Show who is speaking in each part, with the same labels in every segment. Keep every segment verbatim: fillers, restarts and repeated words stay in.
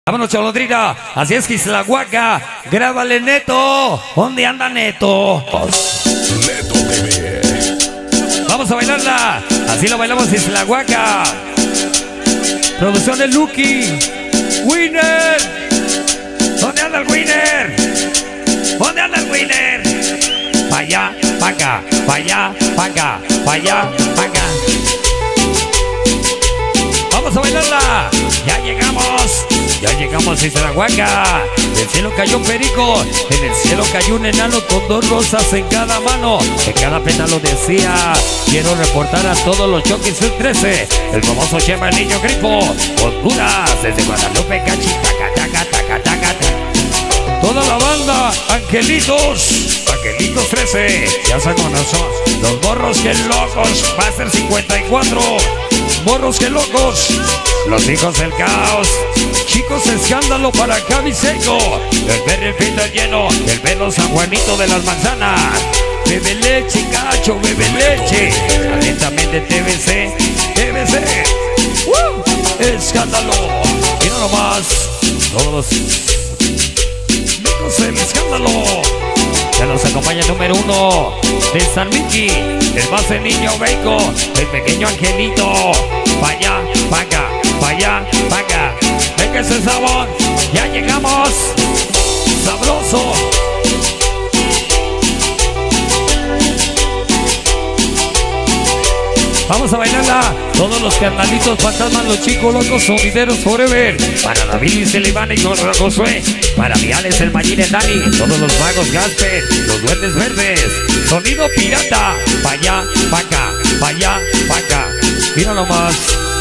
Speaker 1: Vámonos, Cholodrina. Así es que Islahuaca. Grábale, Neto. ¿Dónde anda Neto?
Speaker 2: Neto T V.
Speaker 1: Vamos a bailarla. Así lo bailamos, Islahuaca. Producción de Lucky. Winner. ¿Dónde anda el Winner? ¿Dónde anda el Winner? Pa' allá, pa' acá, pa' allá, pa' acá, pa' allá, pa' acá. Vamos a bailarla. Ya llegamos. Ya llegamos a Islahuaca. Del cielo cayó un perico. En el cielo cayó un enano con dos rosas en cada mano. En cada pétalo decía: quiero reportar a todos los Choquis Sub trece. El famoso Chema, el niño gripo. Honduras, desde Guadalupe, Cachi, taca, taca, taca, taca, taca. Toda la banda, Angelitos. Angelitos trece. Ya saben con nosotros. Los morros que locos. Master cincuenta y cuatro. Morros que locos. Los hijos del caos. Chicos, escándalo para Cabiseco. El Berry, el Peter lleno. El Velo San Juanito de las Manzanas. Bebe leche, cacho, bebe leche. Atentamente T V C. T V C. ¡Uh! Escándalo. Mira nomás. Todos los hijos del escándalo. Ya nos acompaña el número uno de San Miki. El más el niño Beico. El pequeño Angelito. Pa' allá, pa' acá, pa' allá, pa' acá. Venga ese sabor. Ya llegamos. Sabroso. Vamos a bailarla. Todos los carnalitos, fantasmas, los chicos locos, sonideros forever. Para David y Celibán y Josué. Para Viales, el Mayín, el Dani. Todos los magos Gasper, los duendes verdes. Sonido pirata. Pa' allá, pa' acá, pa' allá, pa' acá. Mira nomás.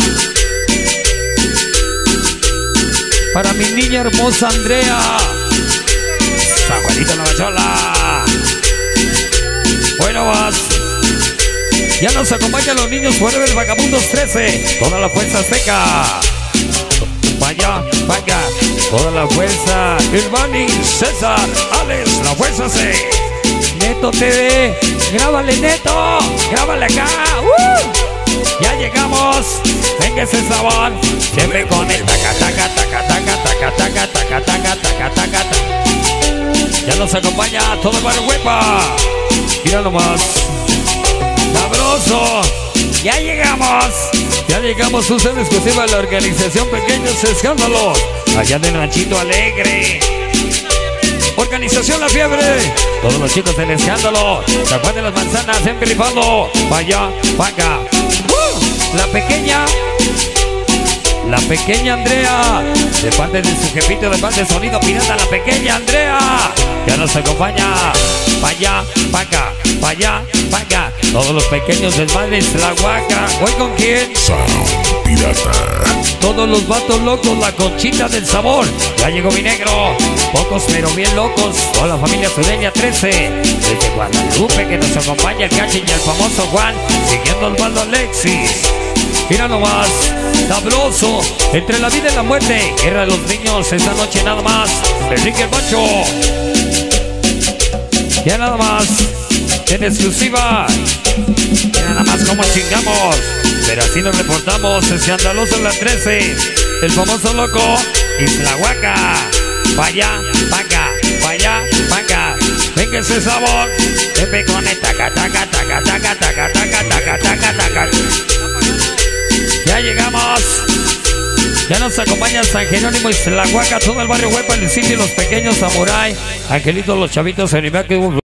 Speaker 1: Para mi niña hermosa Andrea. San Juanito la Bachola. Bueno más. Ya nos acompañan los niños Forever Vagabundos trece. Toda la fuerza seca. Pa' allá, pa' acá. Toda la fuerza. El Bani, César, Alex, la fuerza C. Neto T V. Grábale, Neto. Grábale acá. ¡Uh! Ya llegamos. Venga ese sabor. Siempre con el taca, taca, taca, taca, taca, taca, taca, taca, taca, taca, taca. Ya nos acompaña todo el barrio Huepa. Mira nomás. Sabroso. Ya llegamos. Ya llegamos. Usan exclusiva de la organización Pequeños Escándalos. Allá del Ranchito Alegre. Organización La Fiebre. Todos los chicos del escándalo. San Juan de las Manzanas en Pilipando. Vaya, vaca. ¡Uh! La pequeña. La pequeña Andrea. De parte de su jefito, de parte de Sonido Pirata. La pequeña Andrea. Ya nos acompaña. Vaya, vaca. Vaya, vaca. Todos los pequeños desmadres. La Huaca. ¿Hoy con quién?
Speaker 2: Sound Pirata.
Speaker 1: Todos los vatos locos, la Conchita del Sabor. Ya llegó mi negro. Pocos pero bien locos. Toda la familia Sureña trece. Desde Guadalupe que nos acompaña el Cachi y el famoso Juan. Siguiendo al bando Alexis. Mira nomás. Sabroso. Entre la vida y la muerte. Guerra de los niños. Esta noche nada más. Enrique el Macho. Ya nada más. En exclusiva. Ya nada más como chingamos. Pero así nos reportamos. Escandaloso en la trece. El famoso loco Islahuaca. Pa' allá, pa' acá, pa' allá, pa' acá. Venga ese sabor. Pepe con el taca, taca, taca, taca, taca, taca, taca, taca, taca. Ya llegamos. Ya nos acompaña San Jerónimo, Islahuaca, todo el barrio Huepa, el sitio y los pequeños Samurai. Angelitos, los chavitos, en